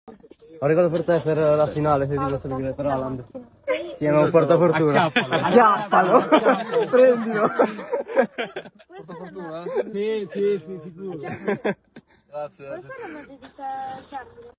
Ho regalo per te per la finale, se dico solo per Haaland. Sì, ma un portafortuna. Acchiappalo! Prendilo! Portafortuna? Sì, sicuro. Grazie.